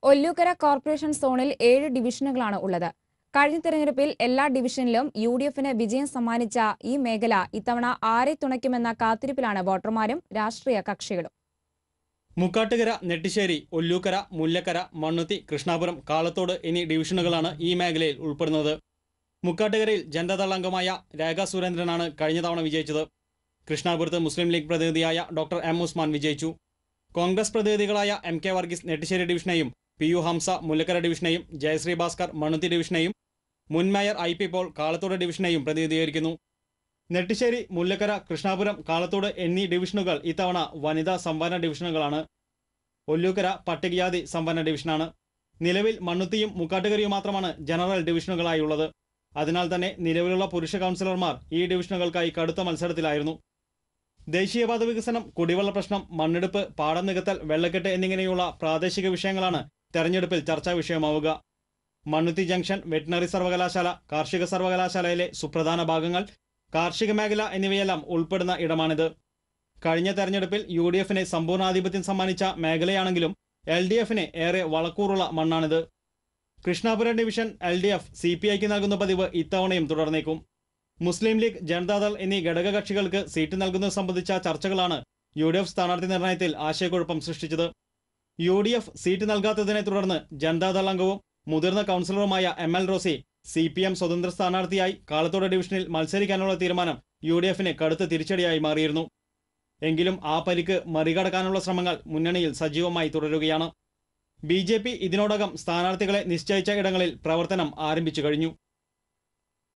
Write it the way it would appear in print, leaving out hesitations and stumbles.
Ollukkara corporation സോണിൽ 7 ഡിവിഷനുകളാണ് ഉള്ളത്. കഴിഞ്ഞ തെരഞ്ഞെടുപ്പിൽ എല്ലാ ഡിവിഷനിലും യുഡിഎഫിന് വിജയം സമ്മാനിച്ച ഈ മേഖല ഇത്തവണ ആരെ തുണയ്ക്കുമെന്ന കാത്തിരിപ്പിലാണ് വോട്ടർമാരും രാഷ്ട്രീയ കക്ഷികളും. മുക്കാട്ടുകര, നെട്ടിശ്ശേരി, ഒല്ലൂക്കര, മുല്ലക്കര, മണ്ണുത്തി, കൃഷ്ണാപുരം, കാളത്തോട് എന്നീ ഡിവിഷനുകളാണ് ഈ മേഖലയിൽ ഉൾപ്പെടുന്നത്. മുക്കാട്ടുകരയിൽ ജനതാദൾ അംഗമായ രേഖ സുരേന്ദ്രനാണ് കഴിഞ്ഞ തവണ വിജയിച്ചത്. കൃഷ്ണാപുരത്ത് മുസ്ലിം ലീഗ് പ്രതിനിധിയായ ഡോക്ടർ എം ഉസ്മാൻ വിജയിച്ചു. കോൺഗ്രസ് പ്രതിനിധികളായ എം കെ വർഗീസ് നെട്ടിശ്ശേരി ഡിവിഷനെയും പി യു ഹംസ മുല്ലക്കര ഡിവിഷനെയും ജയശ്രീ ഭാസ്കർ മണ്ണുത്തി ഡിവിഷനെയും മുൻ mayor I P Paul Kalathode ഡിവിഷനെയും പ്രതിനിധീകരിക്കുന്നു. നെട്ടിശ്ശേരി, മുല്ലക്കര, കൃഷ്ണാപുരം, കാളത്തോട് എന്നീ ഡിവിഷനുകൾ ഇത്തവണ വനിതാ സംവരണ ഡിവിഷനുകളാണ്. ഒല്ലൂക്കര പട്ടികജാതി സംവരണ ഡിവിഷനാണ്. നിലവിൽ മണ്ണുത്തിയും മുക്കാട്ടുകരയും മാത്രമാണ് ജനറൽ ഡിവിഷനുകളായുള്ളത്. അതിനാൽ തന്നെ നിലവിലുള്ള പുരുഷ കൗൺസിലർമാർ ഈ ഡിവിഷനുകൾക്കായി കടുത്ത മത്സരത്തിലായിരുന്നു. ദേശീയപാത വികസനം, കുടിവെള്ള പ്രശ്നം, മണ്ണെടുപ്പ്, പാടം നികത്തൽ, വെള്ളക്കെട്ട് എന്നിങ്ങനെയുള്ള പ്രാദേശിക വിഷയങ്ങളാണ് തെരഞ്ഞെടുപ്പിൽ ചർച്ചാ വിഷയമാവുക. മണ്ണുത്തി ജംഗ്ഷൻ, വെറ്റിനറി സർവകലാശാല, കാർഷിക സർവകലാശാലയിലെ സുപ്രധാന ഭാഗങ്ങൾ, കാർഷിക മേഖല എന്നിവയെല്ലാം ഉൾപ്പെടുന്ന ഇടമാണിത്. കഴിഞ്ഞ തെരഞ്ഞെടുപ്പിൽ യുഡിഎഫിന് സമ്പൂർണ്ണാധിപത്യം സമ്മാനിച്ച മേഖലയാണെങ്കിലും എൽഡിഎഫിന് ഏറെ വളക്കൂറുള്ള മണ്ണാണിത്. കൃഷ്ണാപുരം ഡിവിഷൻ എൽഡിഎഫ് സിപിഐക്ക് നൽകുന്ന പതിവ് ഇത്തവണയും തുടർന്നേക്കും. മുസ്ലിം ലീഗ്, ജനതാദൾ എന്നീ ഘടകകക്ഷികൾക്ക് സീറ്റ് നൽകുന്നത് സംബന്ധിച്ച ചർച്ചകളാണ് യുഡിഎഫ് സ്ഥാനാർത്ഥി നിർണയത്തിൽ ആശയക്കുഴപ്പം സൃഷ്ടിച്ചത്. യുഡിഎഫ് സീറ്റ് നൽകാത്തതിനെ തുടർന്ന് ജനതാദൾ അംഗവും മുതിർന്ന കൗൺസിലറുമായ ML റോസി CPM സ്വതന്ത്ര സ്ഥാനാർത്ഥിയായി കാളത്തോട് ഡിവിഷനിൽ മത്സരിക്കാനുള്ള തീരുമാനം യുഡിഎഫിന് കടുത്ത തിരിച്ചടിയായി മാറിയിരുന്നു. എങ്കിലും ആ പരിക്ക് മറികടക്കാനുള്ള ശ്രമങ്ങൾ മുന്നണിയിൽ സജീവമായി തുടരുകയാണ്. BJP ഇതിനോടകം സ്ഥാനാർത്ഥികളെ നിശ്ചയിച്ച ഇടങ്ങളിൽ പ്രവർത്തനം ആരംഭിച്ചു കഴിഞ്ഞു.